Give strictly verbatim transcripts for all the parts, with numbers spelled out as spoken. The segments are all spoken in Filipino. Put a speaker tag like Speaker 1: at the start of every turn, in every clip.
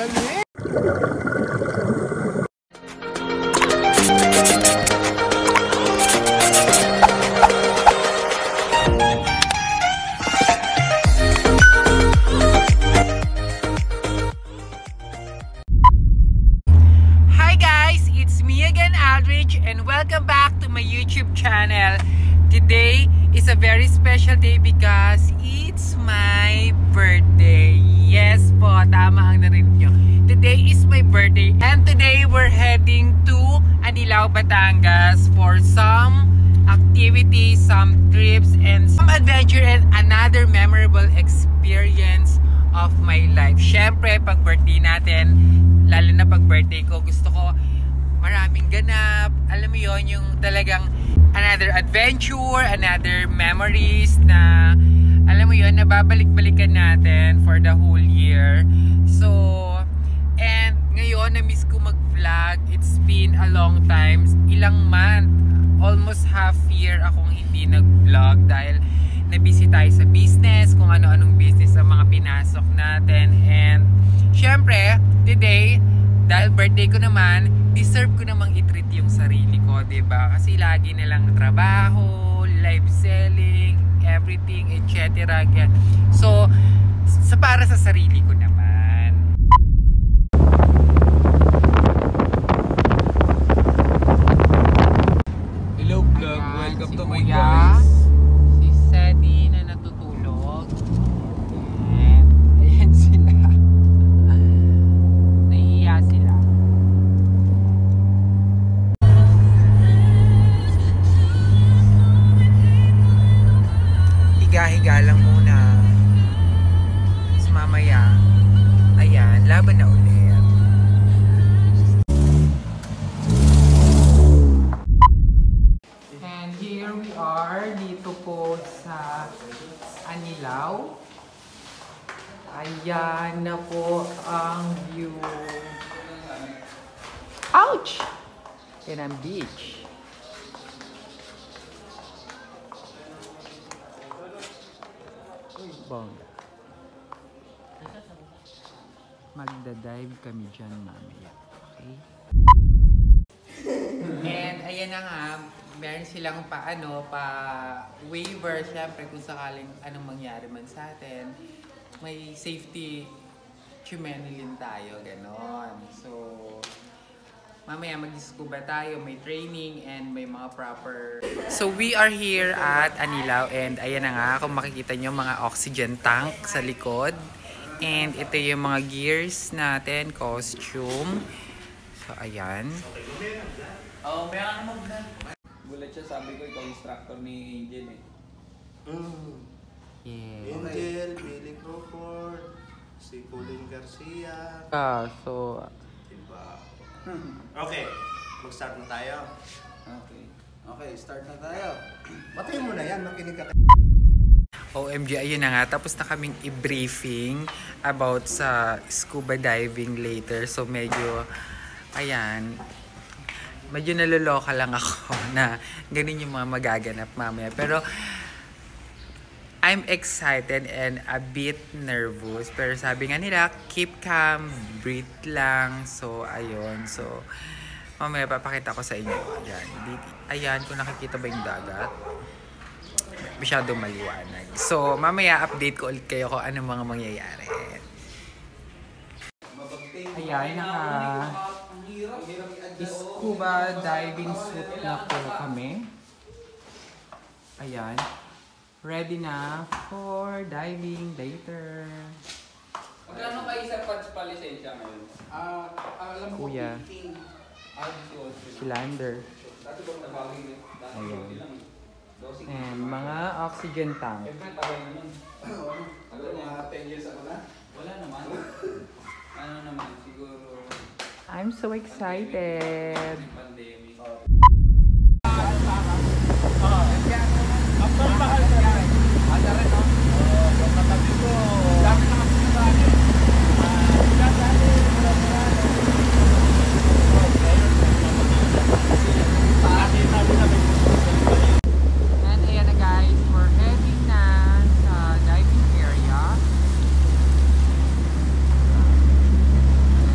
Speaker 1: galing!
Speaker 2: And welcome back to my YouTube channel. Today is a very special day because it's my birthday. Yes po, tama ang narinig nyo. Today is my birthday and today we're heading to Anilao, Batangas for some activities, some trips, and some adventure and another memorable experience of my life. Syempre, pag birthday natin, lalo na pag birthday ko, gusto ko maraming ganap. Alam mo yon, yung talagang another adventure, another memories na alam mo yon, nababalik-balikan natin for the whole year. So, and ngayon na-miss ko mag-vlog. It's been a long time, ilang month, almost half year akong hindi nag-vlog dahil na-busy tayo sa business, kung ano-anong business ang mga pinasok natin. And syempre, today, dahil birthday ko naman, deserve ko namang i-treat yung sarili ko, diba? Kasi lagi nilang trabaho, live selling, everything, et cetera. So, sa para sa sarili ko naman. Hello vlog, welcome to my guys. Si Sedi na natutulog. And ayan sila. Nahihiya sila. Higa-higa lang muna. Tapos mamaya, ayan, laban na ulit. And here we are, dito po sa Anilao. Ayan na po ang view. Ouch! Yan ang beach. Bongga. Magda-dive kami dyan mamaya. Okay? And ayan na nga, meron silang pa ano, pa waiver syempre kung sakaling anong mangyari man sa atin. May safety chumenilin tayo, ganon. So, mamaya mag-scuba tayo, may training and may mga proper... So we are here at Anilao and ayan na nga, kung makikita nyo mga oxygen tank sa likod. And ito yung mga gears natin, costume. So ayan.
Speaker 3: Oh, may ano mag na. Gulat siya, sabi ko ikaw instructor ni Angel eh.
Speaker 1: Mm.
Speaker 2: Yeah.
Speaker 1: Angel, Billy Crawford, si Pauline Garcia.
Speaker 2: Ah, so...
Speaker 1: Diba? Okay, mag-start na tayo.
Speaker 3: Okay.
Speaker 1: Okay, start na tayo. Batayin mo na yan, makinig ka.
Speaker 2: O M G, ayun na nga. Tapos na kaming i-briefing about sa scuba diving later. So medyo, ayan, medyo naloloka lang ako na ganun yung mga magaganap mamaya. Pero, I'm excited and a bit nervous. Pero sabi nga nila, keep calm, breathe lang. So, ayun. So, mamaya papakita ko sa inyo. Ayan, ayan kung nakikita ba yung dagat. Masyadong maliwanag. So, mamaya update ko ulit kayo kung ano mga mangyayari. Ayan, naka scuba diving suit na po kami. Ayan. Ready na for diving later.
Speaker 3: Magkano kayo sa pads pa lisensya ngayon? Ah, alam ko
Speaker 2: Kuya.
Speaker 3: Ah,
Speaker 2: Si Lander.
Speaker 3: dati bang nabawin eh? Dati
Speaker 2: Ayun.
Speaker 3: lang eh. Dosing.
Speaker 2: And mga oxygen tank.
Speaker 3: Siyempre, tagal naman. Tagal mga ten years ako na? Wala naman. Ano naman, siguro...
Speaker 2: I'm so excited.
Speaker 3: Pandemic.
Speaker 2: And ayan na guys, we're heading na sa diving area.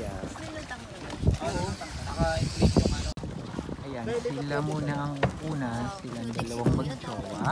Speaker 2: Yeah.
Speaker 3: Oo. Naka-inflate yung ano.
Speaker 2: Ayan, sila muna ang una, silang dalawang magjowa.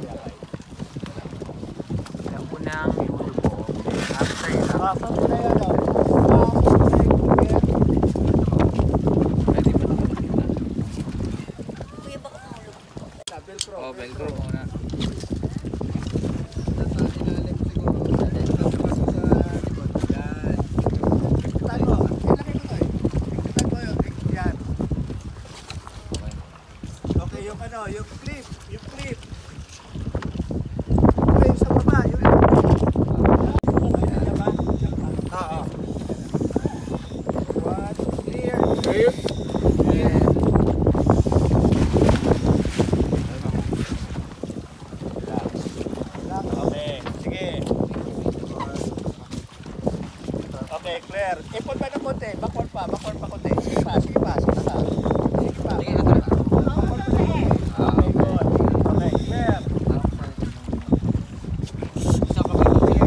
Speaker 2: Sila muna ang lulubo. After that,
Speaker 3: Oh, velcro muna.
Speaker 1: Okay, yung ano, yung clip, yung clip. Okay, sa baba, yung Oo. One, clear. Clear?
Speaker 2: yeah.
Speaker 1: Okay, sige. Okay, clear. Ipon pa ng konti, bakon pa, bakon pa konti. Sige pa, sige pa, sige pa. Sige pa.
Speaker 3: Sige, ito na.
Speaker 1: Okay, good. Okay, clear.
Speaker 3: Isa pa ba?
Speaker 1: Yan,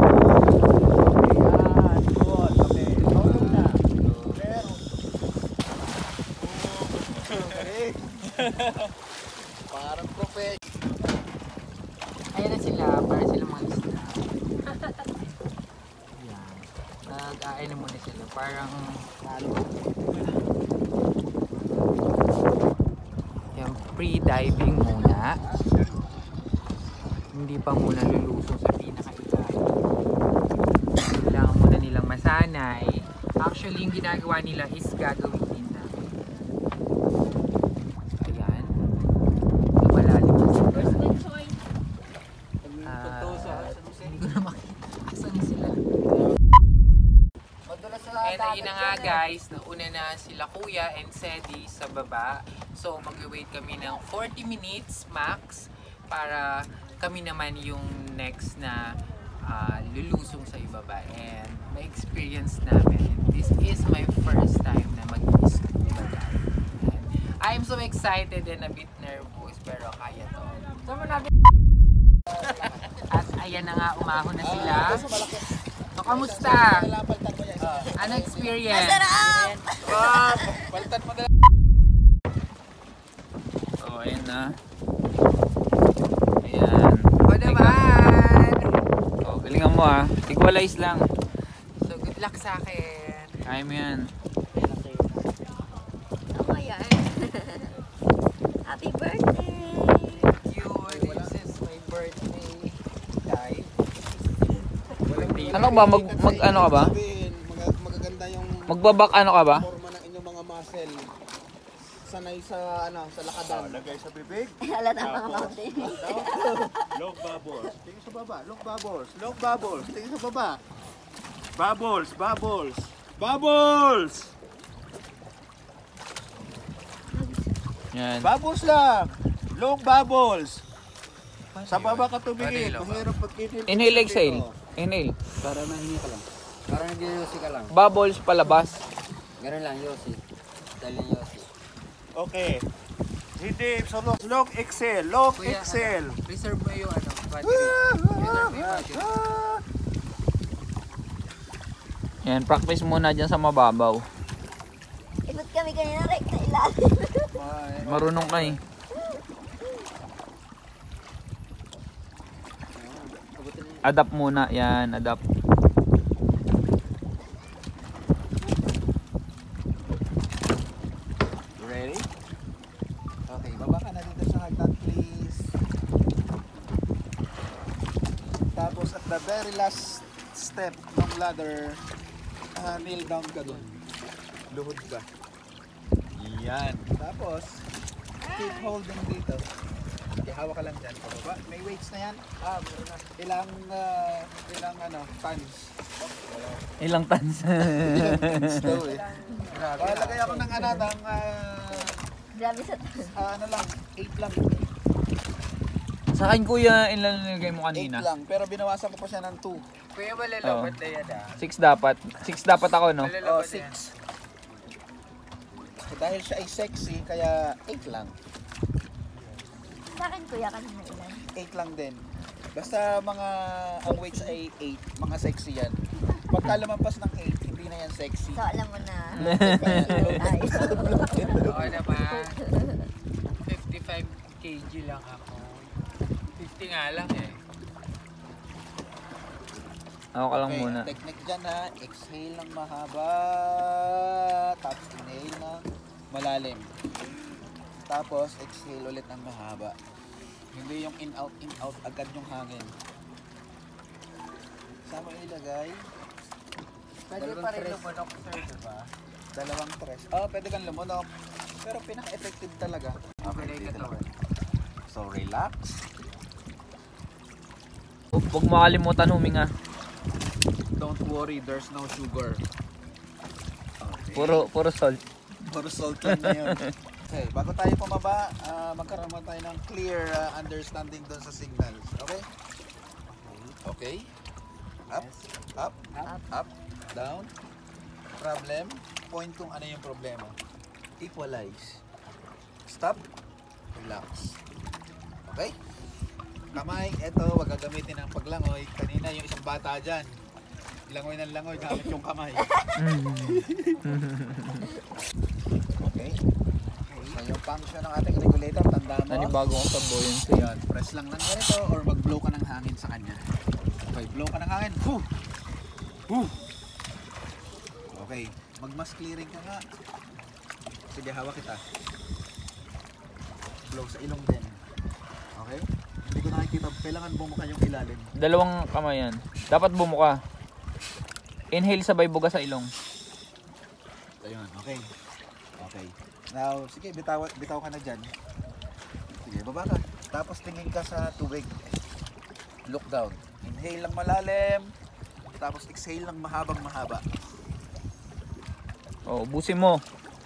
Speaker 1: good. Okay, tulog na. Clear. Okay. Parang propet.
Speaker 2: Ayan na sila, para sila mga lista. Ayan. Nag-aay na muna sila. Parang, yung pre-diving muna. Hindi pa muna lulusong sa pinaka-ilalim. Kailangan muna nilang masanay. Actually, yung ginagawa nila is gagawin din namin. So, ayan. Lumalalim na sila. Ah, hindi ko na makita. Asan sila? And ayun na nga guys, nauna na sila Kuya and Sedi sa baba. So mag-wait kami ng forty minutes max para kami naman yung next na uh, lulusong sa ibaba. And may experience namin. This is my first time na mag-scuba dive. And I'm so excited and a bit nervous pero kaya to. At ayan na nga, umahon na sila. So, kamusta? Ano experience?
Speaker 4: Masarap!
Speaker 3: Wow! Balitan mo na.
Speaker 2: So, ayan na. Ayan. O naman!
Speaker 3: Oh, galingan mo ah. Equalize lang.
Speaker 2: So, good luck sa akin.
Speaker 3: Kaya mo yan.
Speaker 4: Ako yan. Happy birthday!
Speaker 2: Yun, this is my birthday dive.
Speaker 3: Ano ba? Mag, mag ano ka ba?
Speaker 1: Sabihin, mag- magaganda yung
Speaker 3: Magbabak ano ka ba?
Speaker 1: forma ng inyong mga muscle. Sanay sa ano, sa lakadan. Lagay sa bibig.
Speaker 4: Halata mga mountain.
Speaker 1: Low bubbles. Tingin sa baba. Low bubbles. Low bubbles. Tingin sa baba. Bubbles, bubbles. Bubbles!
Speaker 3: Yan.
Speaker 1: Bubbles lang. Low bubbles. Sa baba ka tumingin.
Speaker 2: Paano yun?
Speaker 1: Mahirap pag-inhale.
Speaker 3: Inhale, exhale. Inhale.
Speaker 5: Para mahingi ka lang. Parang nag-yosi ka lang.
Speaker 3: Bubbles palabas.
Speaker 5: Ganun lang, yosi. Dahil yung yosi.
Speaker 1: Okay. Hindi. So, low, low exhale. Low
Speaker 2: Kuya,
Speaker 1: exhale.
Speaker 2: ano, reserve mo yung ano, battery. Reserve mo yung battery.
Speaker 3: Yan, practice muna dyan sa mababaw.
Speaker 4: Ikot kami kanina right na ilalim.
Speaker 3: Marunong ka eh. Adapt muna. Yan, adapt.
Speaker 1: Ready? Okay, baba ka na dito sa hagdan, please. Tapos at the very last step ng ladder, uh, kneel down ka dun. Luhod ka. Yan. Tapos, keep holding dito. Okay, hawak ka lang dyan. Pababa. May weights na yan. Ah, meron na. Ilang, uh, ilang ano, tons.
Speaker 3: Ilang tons.
Speaker 1: Ilang tons daw eh. Ah, lagay ako ng ano, ng, ah,
Speaker 4: Grabe sa
Speaker 1: ah, ano lang, eight lang.
Speaker 3: Sa akin kuya, ilan nilagay mo
Speaker 1: eight
Speaker 3: kanina?
Speaker 1: lang, pero binawasan ko pa siya ng two.
Speaker 2: Kuya, malalabat na yan ah.
Speaker 3: six dapat. six dapat ako, no?
Speaker 2: Malalabat
Speaker 1: Oh,
Speaker 2: na yan.
Speaker 1: six. Dahil siya ay sexy, kaya eight lang.
Speaker 4: Sa akin kuya kanina ilan.
Speaker 1: eight lang din. Basta mga, ang weights ay eight, mga sexy yan. Pagka lumampas ng eight, hindi hindi na yan sexy.
Speaker 4: So, alam mo na.
Speaker 2: Okay naman. fifty-five kilograms lang ako. fifty nga lang eh.
Speaker 6: Ako ka lang
Speaker 1: Okay,
Speaker 6: muna.
Speaker 1: technique dyan ha. Exhale ng mahaba. Tapos inhale ng malalim. Tapos exhale ulit ng mahaba. Hindi yung in-out, in-out agad yung hangin. Saan mo ilagay?
Speaker 2: Pwede pa rin lumunok, sir, diba?
Speaker 1: Dalawang tres. Oh, pwede kang lumunok. Pero pinaka-effective talaga. Okay, dito lang. So, relax.
Speaker 6: Huwag makalimutan huminga.
Speaker 1: Don't worry, there's no sugar. Okay.
Speaker 6: Puro, puro salt.
Speaker 1: Puro salt lang na yun. Okay, bago tayo pumaba, uh, magkaroon mo tayo ng clear uh, understanding doon sa signals. Okay? Okay. Up, up, up, up, down. Problem. Point kung ano yung problema. Equalize. Stop. Relax. Okay? Kamay, eto, wag gagamitin ng paglangoy. Kanina yung isang bata dyan. Langoy ng langoy, gamit yung kamay. Okay? So yung function ng ating regulator, tanda mo.
Speaker 6: Nanibago kong sa buoyancy.
Speaker 1: Yan, press lang ng ganito or mag-blow ka ng hangin sa kanya. Okay, blow ka ng hangin. Whew! Whew! Okay, mag-mass clearing ka nga. Sige, hawak kita. Blow sa ilong din. Okay? Hindi ko nakikita, kailangan bumuka yung ilalim.
Speaker 6: Dalawang kamay yan. Dapat bumuka. Inhale sabay buga sa ilong.
Speaker 1: Ayun, okay. Okay. Now, sige, bitaw, bitaw ka na dyan. Sige, baba ka. Tapos tingin ka sa tubig. Look down. Inhale lang malalim. Tapos exhale lang mahabang mahaba.
Speaker 6: Oh, ubusin mo.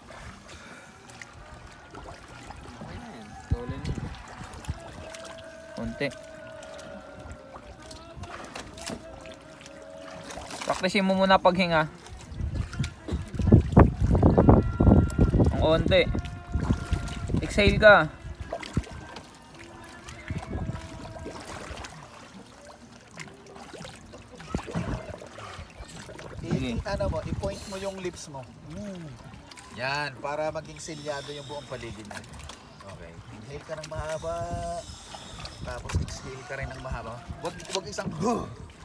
Speaker 5: Okay na yan. Tuloy na.
Speaker 6: Konti. Praktisin mo muna paghinga. Ang konti. Exhale ka.
Speaker 1: I, ano mo, i-point mo yung lips mo. Mm. Yan, para maging selyado yung buong paligid mo. Okay. Inhale ka ng mahaba. Tapos exhale ka rin ng mahaba. Wag, wag isang huh.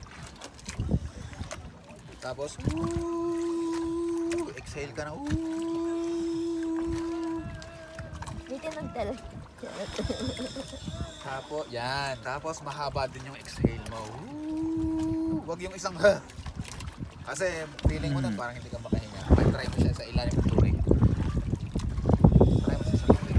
Speaker 1: Tapos woo. Exhale ka na woo.
Speaker 4: Dito nagdala.
Speaker 1: Tapos, yan. Tapos mahaba din yung exhale mo. Woo. Wag yung isang huh. Kasi feeling mo na parang hindi ka makahinga. Try mo siya sa ilalim ng tubig. Try mo siya sa tubig.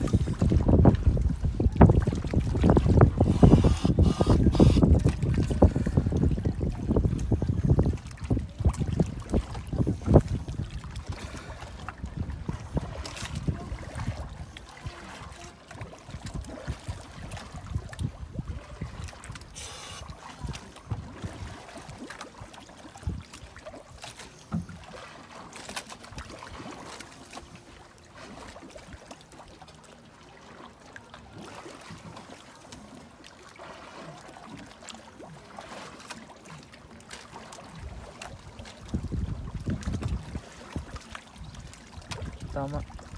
Speaker 6: Tama.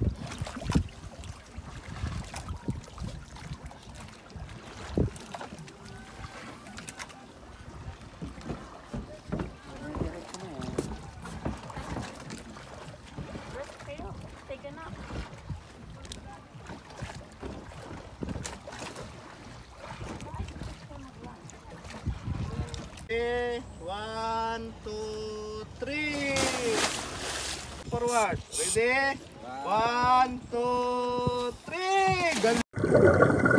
Speaker 4: Take a nap.
Speaker 7: Okay, one, two, three. Forward. Ready? One, two, three. Gan-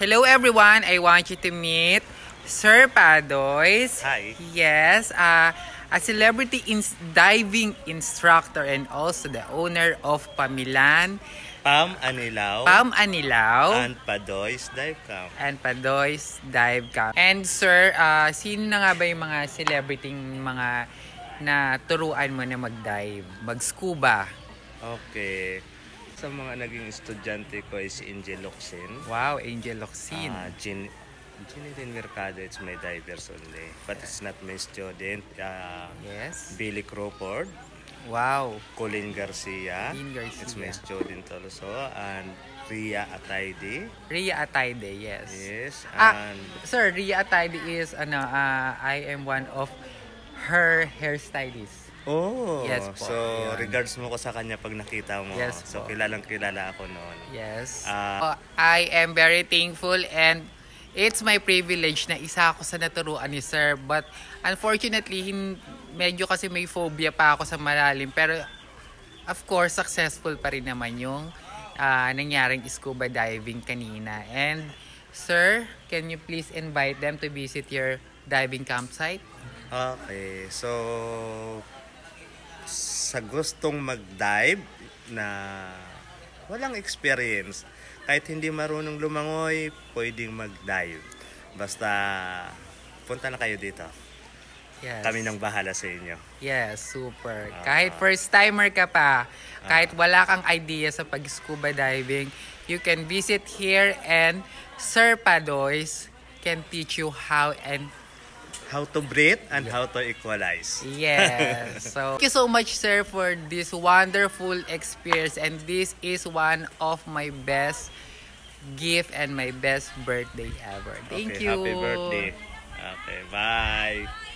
Speaker 2: Hello everyone, I want you to meet Sir Padoys.
Speaker 7: Hi.
Speaker 2: Yes, uh, a celebrity ins- diving instructor and also the owner of Pamilan,
Speaker 7: Pam Anilaw
Speaker 2: Pam Anilaw,
Speaker 7: and Padoy's Dive Camp.
Speaker 2: and Padoys Dive Camp. And sir, uh, sino na nga ba yung mga celebrity mga na turuan mo na mag-dive, mag-scuba?
Speaker 7: Okay. Sa mga naging estudyante ko is Angel Locsin.
Speaker 2: Wow, Angel Locsin.
Speaker 7: Ah, Gin Ginilin Mercado, it's my divers only. But it's not my student. Uh,
Speaker 2: Yes.
Speaker 7: Billy Crawford,
Speaker 2: Wow.
Speaker 7: Colin Garcia,
Speaker 2: Colin Garcia.
Speaker 7: it's my student also. And Ria Atayde.
Speaker 2: Ria Atayde, yes.
Speaker 7: Yes.
Speaker 2: Ah,
Speaker 7: And
Speaker 2: sir, Ria Atayde is, ano, uh, I am one of her hairstylist.
Speaker 7: oh,
Speaker 2: Yes po,
Speaker 7: so
Speaker 2: yun.
Speaker 7: regards mo ko sa kanya pag nakita mo.
Speaker 2: Yes
Speaker 7: so
Speaker 2: po.
Speaker 7: kilalang kilala ako noon.
Speaker 2: Yes.
Speaker 7: Ah.
Speaker 2: Uh, I am very thankful and it's my privilege na isa ako sa naturuan ni sir. But unfortunately, hin- medyo kasi may phobia pa ako sa malalim. Pero of course, successful pa rin naman yung uh, nangyaring scuba diving kanina. And sir, can you please invite them to visit your diving campsite?
Speaker 7: Okay, so sa gustong mag-dive na walang experience, kahit hindi marunong lumangoy, pwedeng mag-dive. Basta punta na kayo dito.
Speaker 2: Yes.
Speaker 7: Kami nang bahala sa inyo.
Speaker 2: Yes, super. Kahit first timer ka pa, kahit wala kang idea sa pag-scuba diving, you can visit here and Sir Padoys can teach you how and
Speaker 7: How to breathe and how to equalize.
Speaker 2: yes. So thank you so much, sir, for this wonderful experience, and this is one of my best gift and my best birthday ever. Thank
Speaker 7: Okay,
Speaker 2: you.
Speaker 7: happy birthday. Okay, bye.